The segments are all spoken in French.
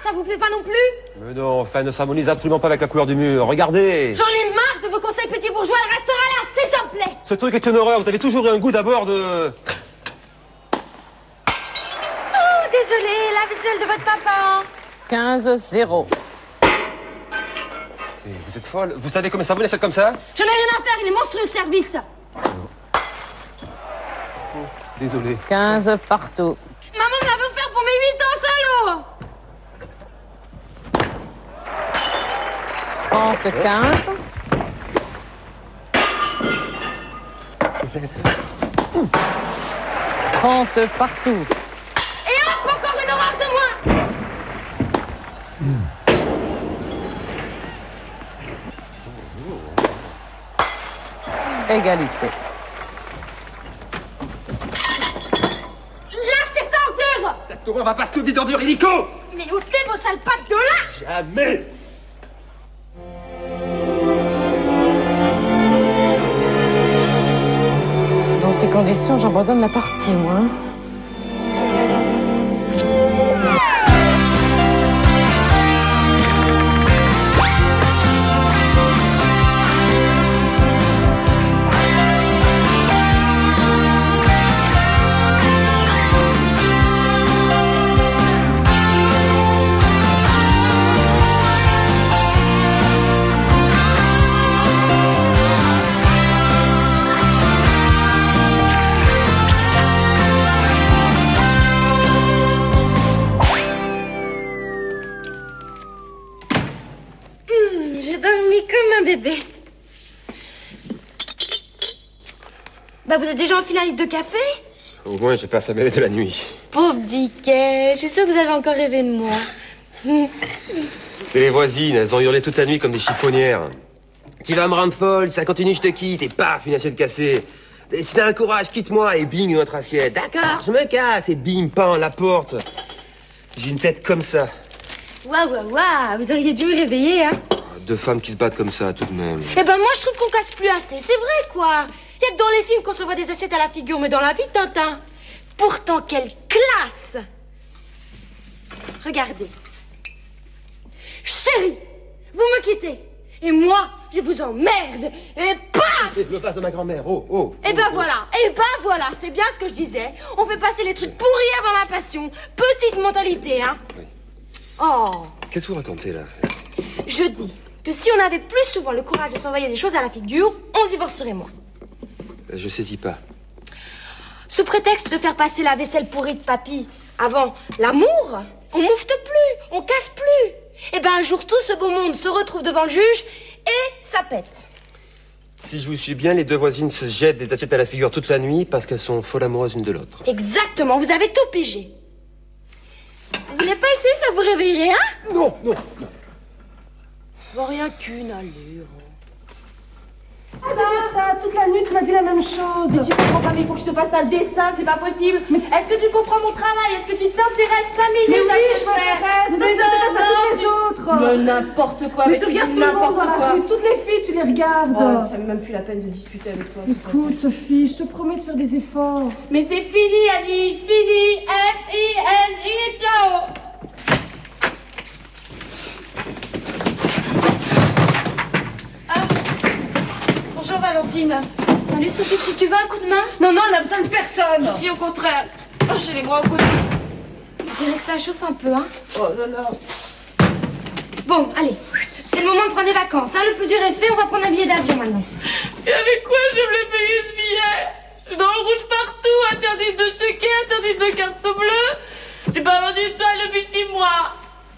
ça vous plaît pas non plus? Mais non, enfin, ne s'harmonise absolument pas avec la couleur du mur. Regardez! J'en ai marre de vos conseils petits bourgeois, elle restera là, s'il vous plaît! Ce truc est une horreur, vous avez toujours eu un goût d'abord de... Oh, désolé, la vaisselle de votre papa. 15-0. Mais vous êtes folle. Vous savez combien ça vaut une assiette comme ça? J'en ai rien à faire, il est monstrueux le service. Désolé. 15 partout. Maman me la veut faire pour mes 8 ans, salaud! 30-15. Partout. Et hop, encore une horreur de moi! Égalité. Lâchez ça, ordure! Cette horreur va passer au vide d'ordure illico! Mais ôtez vos sales pattes de là! Jamais! Dans ces conditions, j'abandonne la partie, moi. J'ai dormi comme un bébé. Bah, vous êtes déjà enfilé un litre de café? Au moins, j'ai pas affamé de la nuit. Pauvre Biquet, je suis sûre que vous avez encore rêvé de moi. C'est les voisines, elles ont hurlé toute la nuit comme des chiffonnières. Tu vas me rendre folle, si ça continue, je te quitte, et paf, une assiette cassée. Et si t'as un courage, quitte-moi, et bing, une autre assiette. D'accord, je me casse, et bing, pan, la porte. J'ai une tête comme ça. Waouh, vous auriez dû me réveiller, hein. Deux femmes qui se battent comme ça, tout de même. Eh ben, moi, je trouve qu'on casse plus assez, c'est vrai, quoi. Y a que dans les films qu'on se voit des assiettes à la figure, mais dans la vie, Tintin. Pourtant, quelle classe! Regardez. Chérie, vous me quittez. Et moi, je vous emmerde. Et paf! Et le face de ma grand-mère, oh. Et ben voilà, c'est bien ce que je disais. On fait passer les trucs pourris avant la passion. Petite mentalité, hein. Oui. Oh, Qu'est-ce que vous racontez, là? je dis que si on avait plus souvent le courage de s'envoyer des choses à la figure, on divorcerait moins. Je saisis pas. Sous prétexte de faire passer la vaisselle pourrie de papy avant l'amour, on moufte plus, on casse plus. Et ben un jour, tout ce beau monde se retrouve devant le juge et ça pète. Si je vous suis bien, les deux voisines se jettent des assiettes à la figure toute la nuit parce qu'elles sont folles amoureuses l'une de l'autre. Exactement, vous avez tout pigé. Vous voulez pas essayer, ça vous réveillerait, hein? Non. Bon, rien qu'une allure. Ça, toute la nuit, tu m'as dit la même chose. Mais tu comprends pas, mais il faut que je te fasse un dessin, c'est pas possible. Est-ce que tu comprends mon travail? Est-ce que tu t'intéresses 5 minutes Mais à oui, ce que je je fais? m'intéresse. Mais non, je m'intéresse à toutes les autres. Mais n'importe quoi, Mais mais tu tu dis regardes tout le monde n'importe dans la quoi. rue. Toutes les filles, tu les regardes. Oh, ça vaut même plus la peine de discuter avec toi. de toute Écoute, façon. Sophie, je te promets de faire des efforts. Mais c'est fini, Annie, fini. F-I-N-I, ciao. Bonjour Valentine. Salut Sophie, si tu veux un coup de main? Non, elle n'a besoin de personne. Si au contraire. Oh, j'ai les bras au côté. Je dirais que ça chauffe un peu, hein. Oh là là. Bon, allez, c'est le moment de prendre des vacances, hein. Le plus dur est fait, on va prendre un billet d'avion maintenant. Et avec quoi je vais me les payer ce billet? Je suis dans le rouge partout, interdit de checker, interdit de carte bleue. J'ai pas vendu une toile depuis 6 mois.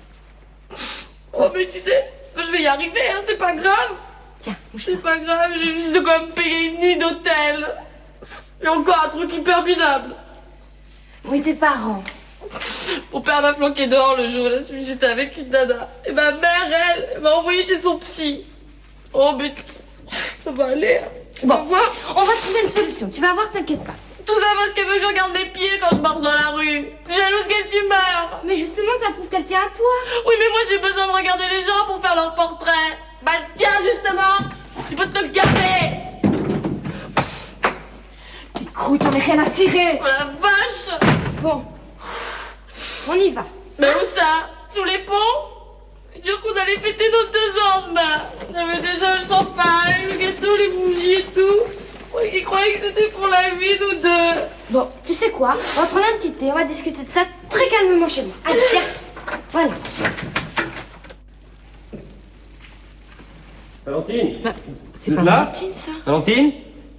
Oh mais tu sais, je vais y arriver, hein, c'est pas grave. Tiens, C'est pas grave, j'ai juste de quoi me payer une nuit d'hôtel. Et encore un truc hyper minable. oui, tes parents. Mon père m'a flanqué dehors le jour, là, j'étais avec une nana. Et ma mère, elle m'a envoyé chez son psy. Oh mais ça va aller. Bon, Au revoir. on va trouver une solution, tu vas voir, t'inquiète pas. Tout ça parce qu'elle veut que je regarde mes pieds quand je marche dans la rue. Je suis jalouse qu'elle tumeur. Mais justement, ça prouve qu'elle tient à toi. Oui, mais moi j'ai besoin de regarder les gens pour faire leur portrait. Bah tiens, justement, tu peux te le garder. Écoute, j'en ai rien à cirer. Oh la vache. Bon, on y va. Mais où ça? sous les ponts. Dire qu'on allait fêter nos 2 ans demain. On avait déjà le champagne, le gâteau, les bougies et tout. Moi qui croyais que c'était pour la vie, nous deux. Bon, tu sais quoi? On va prendre un petit thé, on va discuter de ça très calmement chez moi. Allez, viens. Voilà. Valentine, C'est vous pas êtes là Valentine, ça? Valentine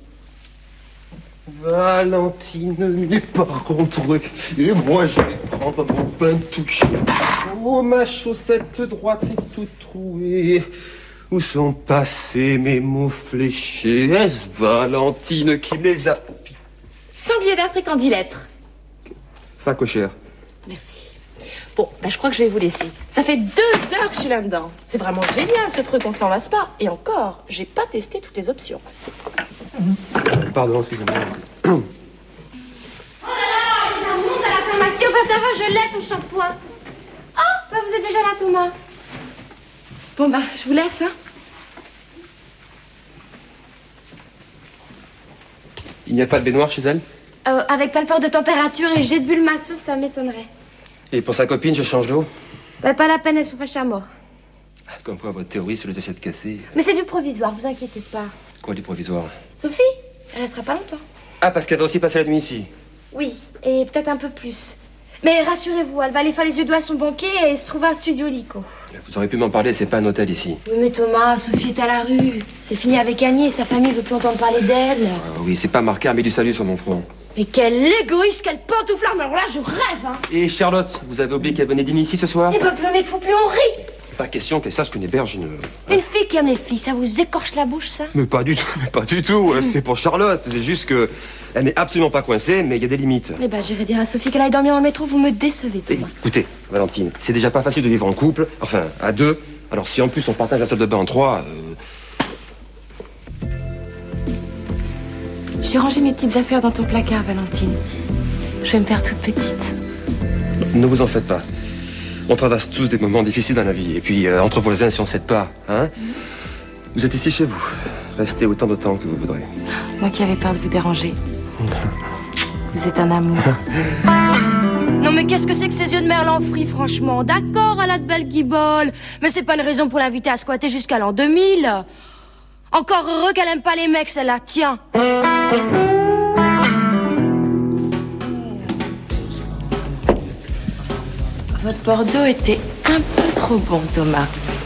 Valentine n'est pas rentrée. Et moi, je vais prendre mon pain touché. Oh, ma chaussette droite est toute trouée. Où sont passés mes mots fléchés? Est-ce Valentine qui me les a... 100 billets d'Afrique en 10 lettres. Fin cochère. Merci. Bon, bah, je crois que je vais vous laisser. Ça fait 2 heures que je suis là-dedans. C'est vraiment génial ce truc, on s'en lasse pas. Et encore, j'ai pas testé toutes les options. Pardon, excusez-moi. Oh là là, il y a un monde à la pharmacie. Enfin, ça va, je l'ai, ton shampoing. Oh, bah vous êtes déjà là, Thomas. Bon bah, je vous laisse, hein. Il n'y a pas de baignoire chez elle? Avec palpeur de température et jet de bulle masseuse, ça m'étonnerait. Et pour sa copine, je change d'eau? Bah, pas la peine, elles sont fâchées à mort. Comme quoi, votre théorie sur les assiettes cassées... Mais c'est du provisoire, vous inquiétez pas. Quoi, du provisoire? Sophie, elle restera pas longtemps. Ah, parce qu'elle va aussi passer la nuit ici. Oui, et peut-être un peu plus. Mais rassurez-vous, elle va aller faire les yeux doigts à son banquier et se trouver un studio lico. Vous auriez pu m'en parler, c'est pas un hôtel ici. Oui, mais Thomas, Sophie est à la rue. C'est fini avec Annie et sa famille veut plus entendre parler d'elle. Ah oui, c'est pas marqué Armée du Salut sur mon front. Mais quel égoïste, quel pantouflard. Alors là, je rêve, hein. Et Charlotte, vous avez oublié qu'elle venait dîner ici ce soir? Et ben, plus on est fou, plus on rit. Pas question qu'elle sache qu'une héberge une... Une fille qui aime les filles, ça vous écorche la bouche, ça? Mais pas du tout, mais pas du tout. C'est pour Charlotte. C'est juste que... Elle n'est absolument pas coincée, mais il y a des limites. Eh ben, j'irai dire à Sophie qu'elle aille dormir dans le métro, vous me décevez, Et, Thomas. écoutez, Valentine, c'est déjà pas facile de vivre en couple, enfin, à 2. Alors si en plus on partage la salle de bain en 3... J'ai rangé mes petites affaires dans ton placard, Valentine. Je vais me faire toute petite. Ne vous en faites pas. On traverse tous des moments difficiles dans la vie. Et puis, entre voisins, si on s'aide pas, hein? Vous êtes ici chez vous. Restez autant de temps que vous voudrez. Moi qui avais peur de vous déranger. Vous êtes un amour. Non, mais qu'est-ce que c'est que ces yeux de merlan frit, franchement? D'accord, elle a de belles guiboles, mais c'est pas une raison pour l'inviter à squatter jusqu'à l'an 2000. Encore heureux qu'elle aime pas les mecs, celle-là, tiens. Votre Bordeaux était un peu trop bon, Thomas.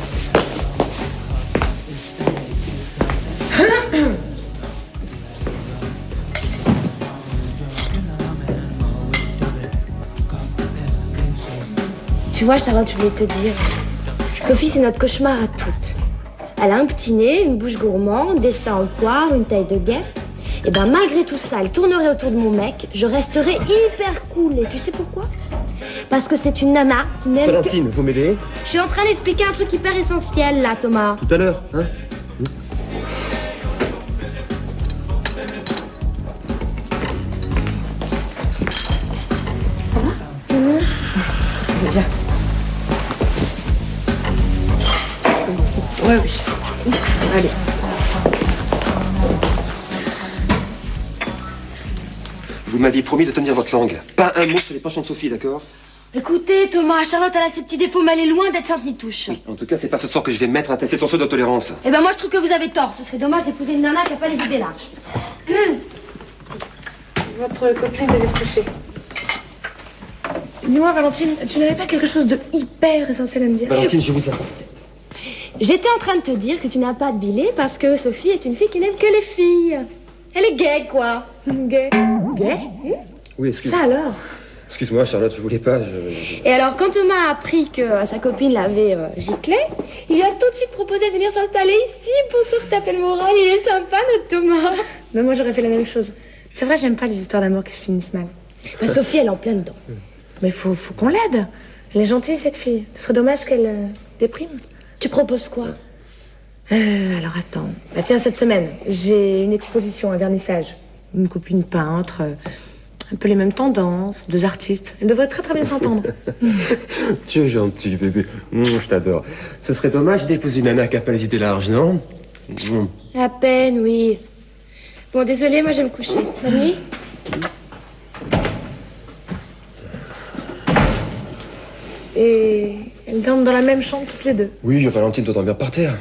Tu vois, Charlotte, je voulais te dire, Sophie, c'est notre cauchemar à toutes. Elle a un petit nez, une bouche gourmande, des seins en poire, une taille de guêpe. Et ben malgré tout ça, elle tournerait autour de mon mec, je resterais hyper cool. Et tu sais pourquoi? Parce que c'est une nana qui n'aime que... Valentine, vous m'aidez? Je suis en train d'expliquer un truc hyper essentiel, là, Thomas. Tout à l'heure, hein? Viens. Ouais, oui. Allez. Vous m'aviez promis de tenir votre langue. Pas un mot sur les penchants de Sophie, d'accord? Écoutez, Thomas, Charlotte, elle a ses petits défauts, mais elle est loin d'être sainte ni touche. Oui, en tout cas, c'est pas ce soir que je vais mettre à tester son seuil de tolérance. Eh ben moi, je trouve que vous avez tort. Ce serait dommage d'épouser une nana qui a pas les idées larges. Votre copine devait se coucher. Dis-moi, Valentine, tu n'avais pas quelque chose de hyper essentiel à me dire? Valentine, je vous apporte. J'étais en train de te dire que tu n'as pas de billet parce que Sophie est une fille qui n'aime que les filles. Elle est gay, quoi. Gay. Gay? Oui, excuse. Ça alors? Excuse-moi, Charlotte, je voulais pas, Et alors, quand Thomas a appris que sa copine l'avait giclé, il lui a tout de suite proposé de venir s'installer ici pour se retaper le moral. Il est sympa, notre Thomas. Mais moi, j'aurais fait la même chose. C'est vrai, j'aime pas les histoires d'amour qui se finissent mal. Bah, Sophie, elle est en plein dedans. Mais faut qu'on l'aide. Elle est gentille, cette fille. Ce serait dommage qu'elle déprime. Tu proposes quoi? Alors attends. Bah tiens, cette semaine, j'ai une exposition, un vernissage. Une copine peintre, un peu les mêmes tendances, 2 artistes. Elles devraient très très bien s'entendre. Tu es gentil, bébé. Je t'adore. Ce serait dommage d'épouser une nana qui a pas les idées larges, non? À peine, oui. Bon, désolée, moi je vais me coucher. Bonne nuit. Et Elles dorment dans la même chambre toutes les deux. Oui, Valentine doit dormir par terre.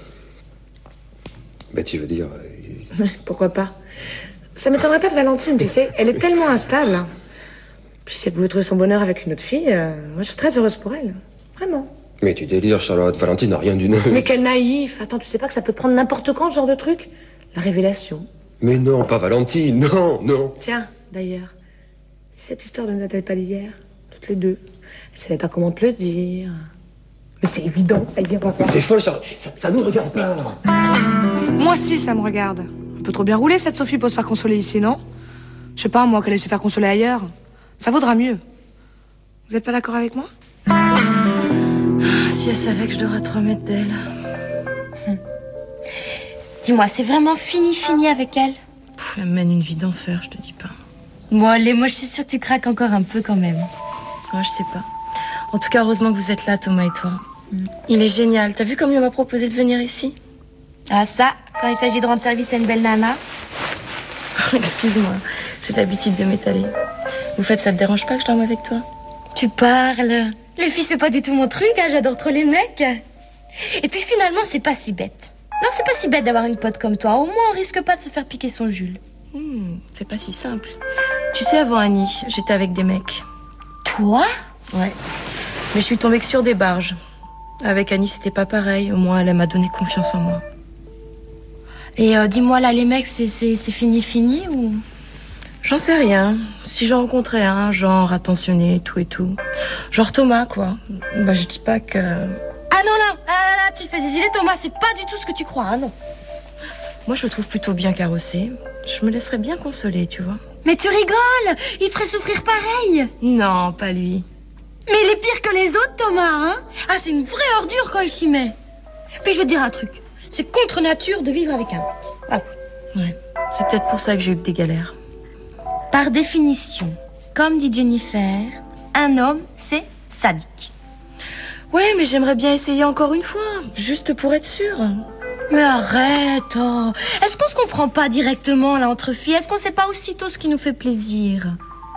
Mais tu veux dire... Pourquoi pas? Ça m'étonnerait pas de Valentine, tu sais. Elle est tellement instable. Puis si elle pouvait trouver son bonheur avec une autre fille, moi je suis très heureuse pour elle. Vraiment. Mais tu délires, Charlotte. Valentine n'a rien d'une... Mais quel naïf. Attends, tu sais pas que ça peut prendre n'importe quand, ce genre de truc? La révélation. Mais non, pas Valentine. Non, non. Tiens, d'ailleurs, si cette histoire ne datait pas d'hier, toutes les deux, elles savaient pas comment te le dire. Mais c'est évident, à dire encore. T'es folle, Charlotte. Ça nous regarde pas. Moi aussi, ça me regarde. Un peu trop bien roulé, cette Sophie, pour se faire consoler ici, non? Je sais pas, moi, qu'elle ait se faire consoler ailleurs. Ça vaudra mieux. Vous êtes pas d'accord avec moi? Si elle savait que je devrais te remettre d'elle. Dis-moi, c'est vraiment fini avec elle? Elle mène une vie d'enfer, je te dis pas. Bon, allez, moi je suis sûre que tu craques encore un peu quand même. Moi, je sais pas. En tout cas, heureusement que vous êtes là, Thomas et toi. Il est génial. T'as vu comme il m'a proposé de venir ici? Ah ça, quand il s'agit de rendre service à une belle nana. Excuse-moi, j'ai l'habitude de m'étaler. Vous faites, ça te dérange pas que je dorme avec toi? Tu parles. Les filles, c'est pas du tout mon truc, hein, j'adore trop les mecs. Et puis finalement, c'est pas si bête. Non, c'est pas si bête d'avoir une pote comme toi. Au moins, on risque pas de se faire piquer son Jules. C'est pas si simple. Tu sais, avant Annie, j'étais avec des mecs. Toi? Ouais. Mais je suis tombée que sur des barges. Avec Annie, c'était pas pareil. Au moins, elle m'a donné confiance en moi. Et dis-moi, là, les mecs, c'est fini ou... J'en sais rien. Si j'en rencontrais un, genre attentionné, tout et tout. Genre Thomas, quoi. Bah, je dis pas que... Ah non, là, tu te fais des idées, Thomas, c'est pas du tout ce que tu crois, hein, non. Moi, je le trouve plutôt bien carrossé. Je me laisserais bien consoler, tu vois. Mais tu rigoles, il te ferait souffrir pareil. Non, pas lui. Mais il est pire que les autres, Thomas, hein. Ah, c'est une vraie ordure quand il s'y met. Puis je vais te dire un truc, c'est contre nature de vivre avec un mec. Voilà. Ouais, c'est peut-être pour ça que j'ai eu des galères. Par définition, comme dit Jennifer, un homme, c'est sadique. Ouais, mais j'aimerais bien essayer encore une fois, juste pour être sûre. Mais arrête, oh. Est-ce qu'on se comprend pas directement, là, entre filles? Est-ce qu'on sait pas aussitôt ce qui nous fait plaisir?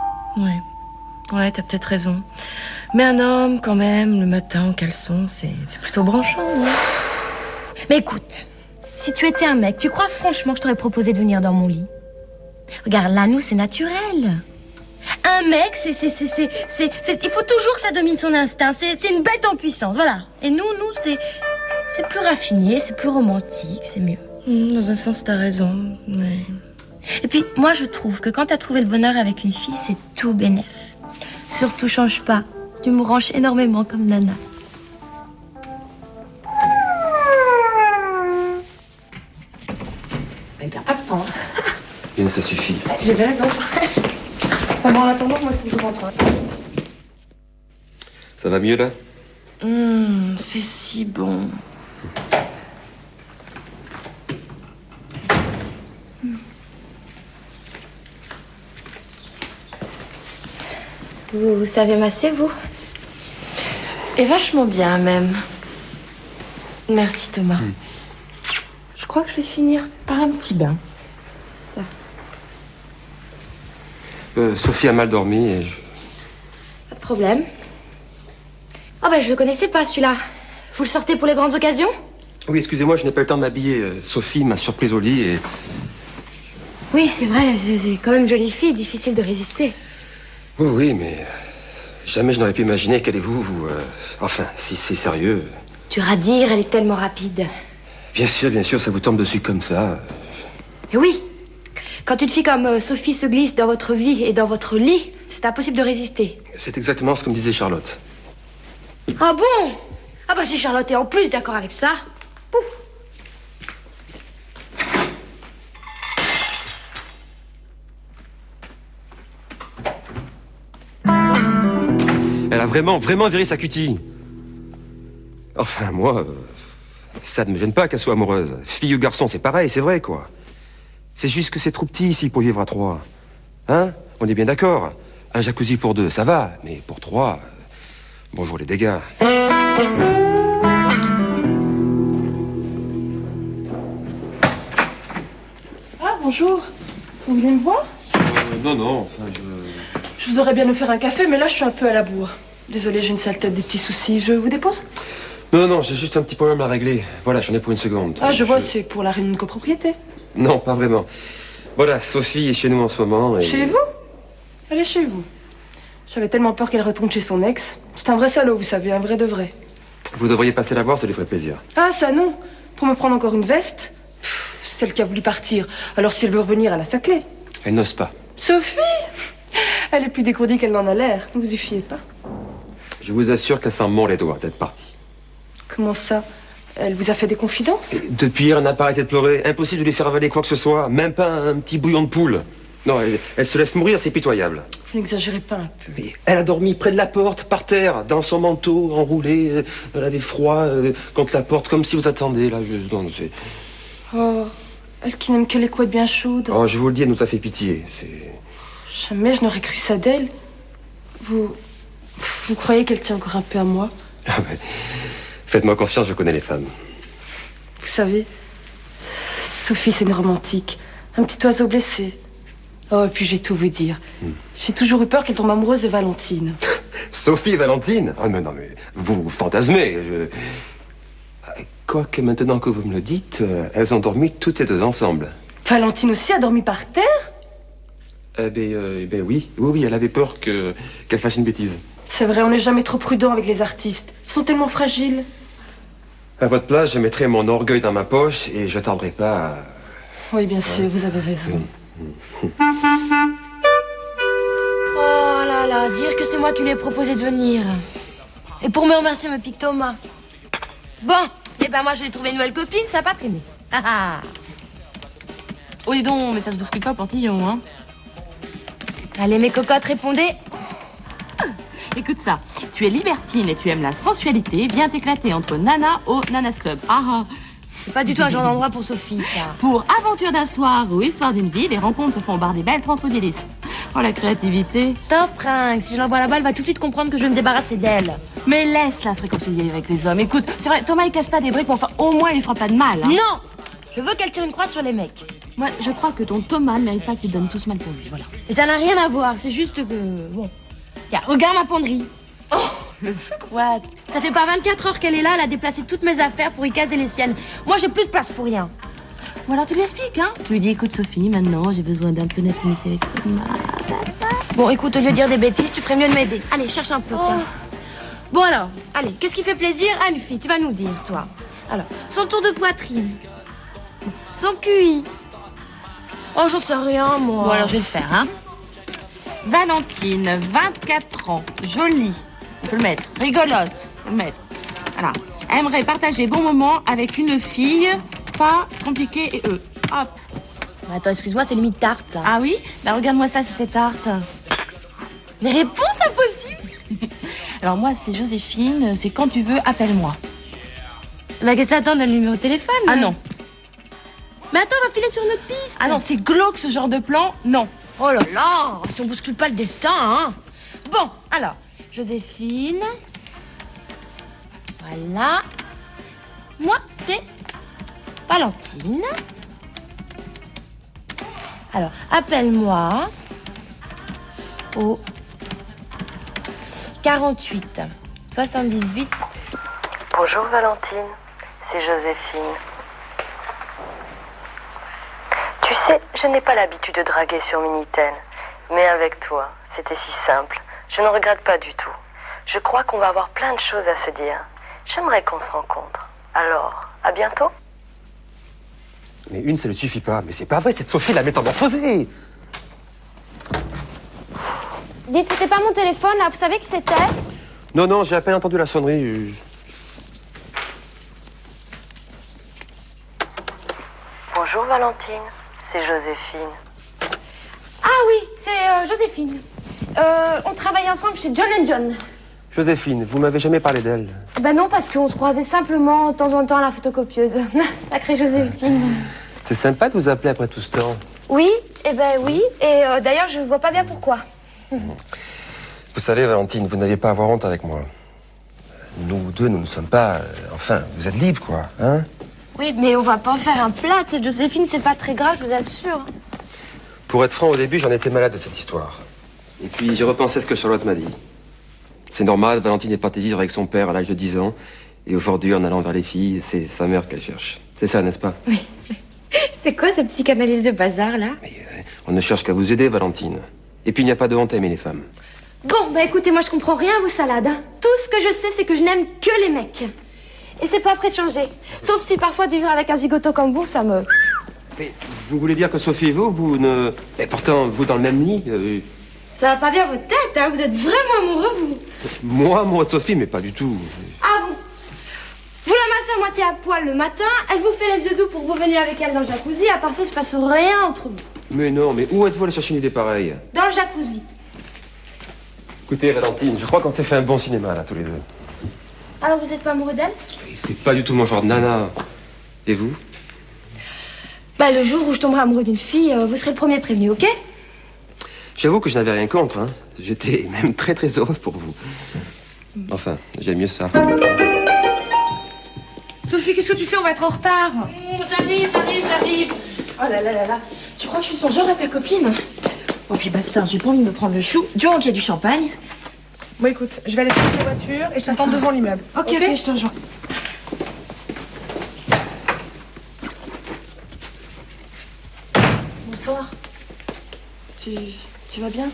Ouais, t'as peut-être raison. Mais un homme, quand même, le matin en caleçon, c'est plutôt branchant, non? Mais écoute, si tu étais un mec, tu crois franchement que je t'aurais proposé de venir dans mon lit? Regarde, là, nous, c'est naturel. Un mec, il faut toujours que ça domine son instinct. C'est une bête en puissance, voilà. Et nous, c'est plus raffiné, c'est plus romantique, c'est mieux. Dans un sens, t'as raison, mais... Et puis, moi, je trouve que quand t'as trouvé le bonheur avec une fille, c'est tout bénef. Surtout, change pas. Tu me branches énormément comme nana. Mais bien pas de temps. Bien, ça suffit. J'avais raison. Bon, en attendant, moi, il faut que je rentre. Ça va mieux, là? C'est si bon. Vous savez masser, vous? Et vachement bien, même. Merci, Thomas. Je crois que je vais finir par un petit bain. Ça. Sophie a mal dormi et je... Pas de problème. Ah ben, je le connaissais pas, celui-là. Vous le sortez pour les grandes occasions? Oui, excusez-moi, je n'ai pas eu le temps de m'habiller. Sophie m'a surprise au lit et... Oui, c'est vrai, c'est quand même une jolie fille, difficile de résister. Oui, mais... Jamais je n'aurais pu imaginer qu'allez-vous, Enfin, si c'est sérieux... Tu iras dire, elle est tellement rapide. Bien sûr, ça vous tombe dessus comme ça. Et oui, quand une fille comme Sophie se glisse dans votre vie et dans votre lit, c'est impossible de résister. C'est exactement ce que me disait Charlotte. Ah bon? Ah bah si Charlotte est en plus d'accord avec ça. Pouf. Elle a vraiment viré sa cutie. Enfin, moi, ça ne me gêne pas qu'elle soit amoureuse. Fille ou garçon, c'est pareil, c'est vrai, quoi. C'est juste que c'est trop petit ici pour vivre à trois. Hein? On est bien d'accord. Un jacuzzi pour deux, ça va, mais pour trois... Bonjour les dégâts. Ah, bonjour. Vous venez me voir? Non, enfin, Je vous aurais bien offert un café, mais là, je suis un peu à la bourre. Désolée, j'ai une sale tête, des petits soucis. Je vous dépose? Non, j'ai juste un petit problème à régler. Voilà, j'en ai pour une seconde. Ah, je vois, c'est pour la réunion de copropriété. Non, pas vraiment. Voilà, Sophie est chez nous en ce moment et... Chez vous? Elle est chez vous. J'avais tellement peur qu'elle retourne chez son ex. C'est un vrai salaud, vous savez, un vrai de vrai. Vous devriez passer la voir, ça lui ferait plaisir. Ah, ça non. Pour me prendre encore une veste? C'est elle qui a voulu partir. Alors si elle veut revenir, elle a sa clé. Elle n'ose pas. Sophie? Elle est plus dégourdie qu'elle n'en a l'air. Ne vous y fiez pas. Je vous assure qu'elle s'en mord les doigts d'être partie. Comment ça? Elle vous a fait des confidences? Et depuis hier, elle n'a pas arrêté de pleurer. Impossible de lui faire avaler quoi que ce soit. Même pas un petit bouillon de poule. Non, elle se laisse mourir, c'est pitoyable. Vous n'exagérez pas un peu. Mais elle a dormi près de la porte, par terre, dans son manteau, enroulé. Elle avait froid contre la porte, comme si vous attendiez, là. Non, c'est... Oh, elle qui n'aime que les couettes bien chaudes. Oh, je vous le dis, elle nous a fait pitié. C'est... Jamais je n'aurais cru ça d'elle. Vous croyez qu'elle tient encore un peu à moi? Ah ben, faites-moi confiance, je connais les femmes. Vous savez, Sophie, c'est une romantique. Un petit oiseau blessé. Oh, et puis je vais tout vous dire. J'ai toujours eu peur qu'elle tombe amoureuse de Valentine. Sophie et Valentine? Ah mais non, mais vous fantasmez. Quoique maintenant que vous me le dites, elles ont dormi toutes les deux ensemble. Valentine aussi a dormi par terre? Eh ben oui, elle avait peur qu'elle fasse une bêtise. C'est vrai, on n'est jamais trop prudent avec les artistes. Ils sont tellement fragiles. À votre place, je mettrai mon orgueil dans ma poche et je tarderai pas à... Oui, bien sûr, vous avez raison. Oh là là, dire que c'est moi qui lui ai proposé de venir. Et pour me remercier, me pique Thomas. Bon, et ben moi je vais trouver une nouvelle copine, ça va pas traîner. Ah ah. Oh, dis donc, mais ça se bouscule pas, Pantillon, hein. Allez, mes cocottes, répondez. Écoute ça, tu es libertine et tu aimes la sensualité, viens t'éclater entre Nana au Nanas Club. Ah ah. C'est pas du tout un genre d'endroit pour Sophie, ça. Pour aventure d'un soir ou histoire d'une vie, les rencontres se font au bar des belles 30 délices. Oh, la créativité. Top, Ringue. Si je l'envoie là-bas, elle va tout de suite comprendre que je vais me débarrasser d'elle. Mais laisse-la se réconcilier avec les hommes. Écoute, c'est vrai, Thomas, il casse pas des briques, mais enfin, au moins, il lui fera pas de mal. Hein. Non! Je veux qu'elle tire une croix sur les mecs. Moi, je crois que ton Thomas ne mérite pas que tu donnes tous mal pour lui, voilà. Et ça n'a rien à voir, c'est juste que... Bon. Tiens, regarde ma penderie. Oh, le squat. Ça fait pas 24 heures qu'elle est là, elle a déplacé toutes mes affaires pour y caser les siennes. Moi, j'ai plus de place pour rien. Ou alors tu lui expliques, hein. Tu lui dis, écoute Sophie, maintenant j'ai besoin d'un peu d'intimité avec Thomas. Bon, écoute, au lieu de dire des bêtises, tu ferais mieux de m'aider. Allez, cherche un peu, tiens. Bon alors, allez, qu'est-ce qui fait plaisir à une fille? Tu vas nous dire, toi. Alors, son tour de poitrine. Son QI. Oh, j'en sais rien, moi. Bon, alors je vais le faire, hein. Valentine, 24 ans, jolie. On peut le mettre. Rigolote. On peut le mettre. Voilà. Aimerait partager bon moment avec une fille, pas compliquée et eux. Hop. Attends, excuse-moi, c'est limite tarte, ça. Ah oui? Bah regarde-moi ça, c'est tarte. Les réponses impossibles. Alors moi, c'est Joséphine, c'est quand tu veux, appelle-moi. Bah qu'est-ce que t'attends, donne le numéro de téléphone? Ah non. Mais attends, on va filer sur notre piste. Ah non, c'est glauque ce genre de plan, non. Oh là là, si on bouscule pas le destin, hein. Bon, alors, Joséphine. Voilà. Moi, c'est Valentine. Alors, appelle-moi au 48 78. Bonjour Valentine, c'est Joséphine. Tu sais, je n'ai pas l'habitude de draguer sur Minitel, mais avec toi, c'était si simple. Je ne regrette pas du tout. Je crois qu'on va avoir plein de choses à se dire. J'aimerais qu'on se rencontre. Alors, à bientôt. Mais une, ça ne suffit pas. Mais c'est pas vrai, cette Sophie l'a métamorphosée. Dites, c'était pas mon téléphone, là. Vous savez qui c'était? Non, j'ai à peine entendu la sonnerie. Bonjour Valentine, c'est Joséphine. Ah oui, c'est Joséphine. On travaille ensemble chez John & John. Joséphine, vous m'avez jamais parlé d'elle. Ben non, parce qu'on se croisait simplement de temps en temps à la photocopieuse. Sacrée Joséphine. C'est sympa de vous appeler après tout ce temps. Oui, oui. Et d'ailleurs, je vois pas bien pourquoi. Vous savez, Valentine, vous n'aviez pas à avoir honte avec moi. Nous deux, nous ne sommes pas... enfin, vous êtes libres, quoi, hein? Oui, mais on va pas en faire un plat. Cette Joséphine, c'est pas très grave, je vous assure. Pour être franc, au début, j'en étais malade de cette histoire. Et puis, j'ai repensé ce que Charlotte m'a dit. C'est normal, Valentine est partie vivre avec son père à l'âge de 10 ans. Et aujourd'hui, en allant vers les filles, c'est sa mère qu'elle cherche. C'est ça, n'est-ce pas? Oui. C'est quoi cette psychanalyse de bazar, là? Mais, on ne cherche qu'à vous aider, Valentine. Et puis, il n'y a pas de honte à aimer les femmes. Bon, bah écoutez, moi je comprends rien à vos salades. Hein. Tout ce que je sais, c'est que je n'aime que les mecs. Et c'est pas prêt de changer. Sauf si parfois de vivre avec un zigoto comme vous, ça me... Mais vous voulez dire que Sophie et vous ne... Mais pourtant, vous dans le même lit Ça va pas bien votre tête, hein? Vous êtes vraiment amoureux, vous. Moi, amoureux de Sophie, mais pas du tout. Ah bon? Vous la massez à moitié à poil le matin, elle vous fait les yeux doux pour que vous veniez avec elle dans le jacuzzi, à part ça, il se passe rien entre vous. Mais non, mais où êtes-vous allé chercher une idée pareille? Dans le jacuzzi. Écoutez, Valentine, je crois qu'on s'est fait un bon cinéma, là, tous les deux. Alors vous êtes pas amoureux d'elle? C'est pas du tout mon genre de nana. Et vous? Bah le jour où je tomberai amoureux d'une fille, vous serez le premier prévenu, ok? J'avoue que je n'avais rien contre, hein. J'étais même très très heureux pour vous. Enfin, j'aime mieux ça. Sophie, qu'est-ce que tu fais? On va être en retard. J'arrive. Oh là là là là. Tu crois que je suis son genre à ta copine? Oh puis basta, j'ai pas envie de me prendre le chou. Du moment qu'il y a du champagne. Bon, écoute, je vais aller chercher la voiture et je t'attends devant l'immeuble. Ok, je te rejoins. Bonsoir. Tu vas bien?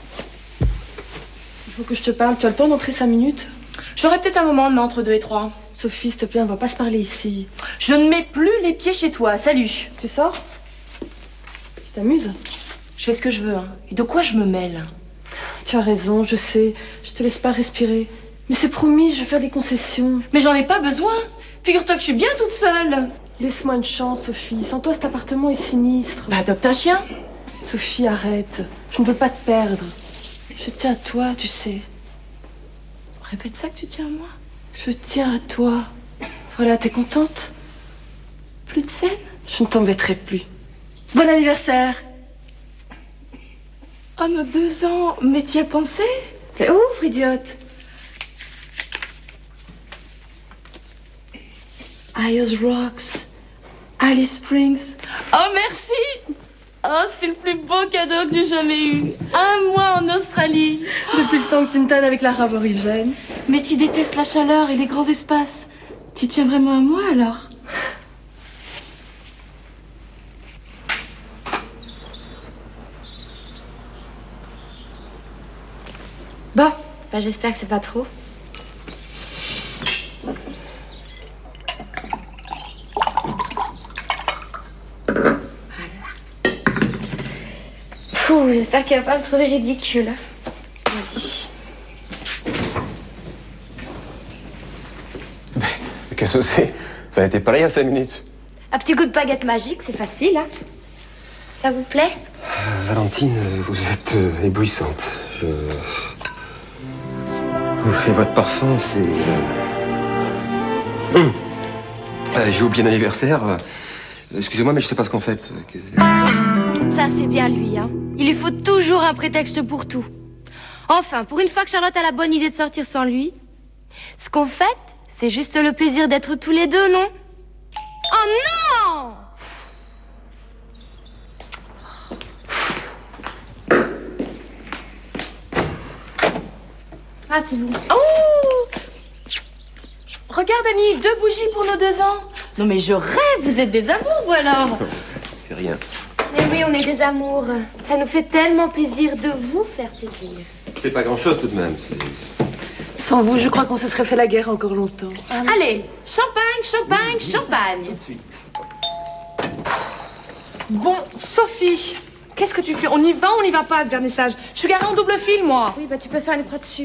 Il faut que je te parle. Tu as le temps d'entrer 5 minutes? J'aurai peut-être un moment de entre 2 et 3. Sophie, s'il te plaît, on va pas se parler ici. Je ne mets plus les pieds chez toi. Salut. Tu sors? Tu t'amuses? Je fais ce que je veux, hein. Et de quoi je me mêle? Tu as raison, je sais. Je te laisse pas respirer. Mais c'est promis, je vais faire des concessions. Mais j'en ai pas besoin. Figure-toi que je suis bien toute seule. Laisse-moi une chance, Sophie. Sans toi, cet appartement est sinistre. Bah, adopte un chien. Sophie, arrête. Je ne veux pas te perdre. Je tiens à toi, tu sais. Répète ça que tu tiens à moi. Je tiens à toi. Voilà, t'es contente? Plus de scène? Je ne t'embêterai plus. Bon anniversaire. Oh, nos 2 ans. Mais t'y as pensé? T'es ouvre, idiote. Ayers Rocks. Alice Springs. Oh, merci. Oh, c'est le plus beau cadeau que j'ai jamais eu. 1 mois en Australie. Depuis le temps que tu me tannes avec l'art aborigène. Mais tu détestes la chaleur et les grands espaces. Tu tiens vraiment à moi, alors? Bon, bah j'espère que c'est pas trop. Voilà. Pouh, j'espère qu'elle va pas me trouver ridicule. Oui. Mais qu'est-ce que c'est? Ça n'était pas là il y a 5 minutes. Un petit coup de baguette magique, c'est facile, hein? Ça vous plaît? Valentine, vous êtes éblouissante. Et votre parfum, c'est... J'ai oublié un anniversaire. Excusez-moi, mais je sais pas ce qu'on fait. Ça, c'est bien lui, hein. Il lui faut toujours un prétexte pour tout. Enfin, pour une fois que Charlotte a la bonne idée de sortir sans lui, ce qu'on fait, c'est juste le plaisir d'être tous les deux, non? Oh non! Ah, c'est vous. Oh! Regarde, Annie, 2 bougies pour nos 2 ans. Non, mais je rêve, vous êtes des amours, ou alors? C'est rien. Mais oui, on est des amours. Ça nous fait tellement plaisir de vous faire plaisir. C'est pas grand-chose tout de même. Sans vous, je crois qu'on se serait fait la guerre encore longtemps. Allez, champagne, champagne, champagne. Tout de suite. Bon, Sophie, qu'est-ce que tu fais? On y va ou on n'y va pas à ce vernissage? Je suis garée en double fil, moi. Oui, bah tu peux faire une croix dessus.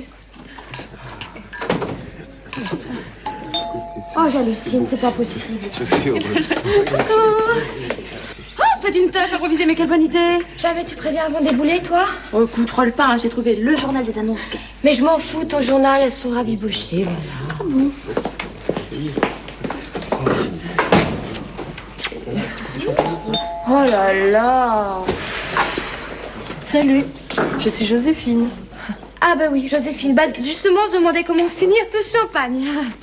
Oh, j'hallucine, c'est pas possible. Je suis heureux. Oh, faites une teuf improvisée, mais quelle bonne idée. Jamais tu préviens avant de débouler, toi? Oh, écoute, troll pas, hein, j'ai trouvé le journal des annonces. Mais je m'en fous, ton journal, elles sont rabibochées, voilà. Ah bon? Oh là là! Salut, je suis Joséphine. Ah bah oui, Joséphine. Bah justement, on se demandait comment finir tout ce champagne.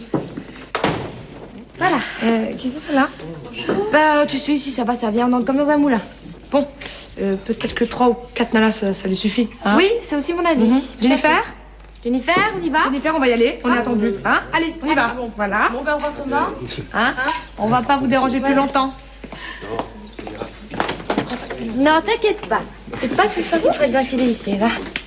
Voilà. Qui c'est celle-là? Bah tu sais, ici ça va, ça vient, on entre comme dans un moulin. Bon, peut-être que 3 ou 4 nanas, ça lui suffit. Hein? Oui, c'est aussi mon avis. Jennifer? Jennifer, on y va? Jennifer, on va y aller. On est attendu. Hein? Allez, on y va. Bon. Voilà. Bon, ben, au revoir, Thomas. Hein? On va pas vous déranger plus longtemps. Non, t'inquiète pas. C'est pas ce soir que tu feras des infidélités, va.